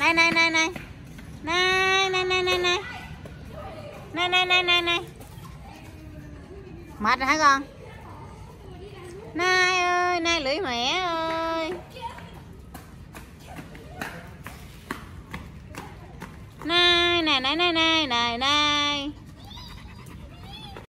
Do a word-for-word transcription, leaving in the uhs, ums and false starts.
Này này này này. Này này này này này. Này này này này này. Mệt rồi hả con? Nai ơi, nai lưỡi mẹ ơi. Nai này này này này này này.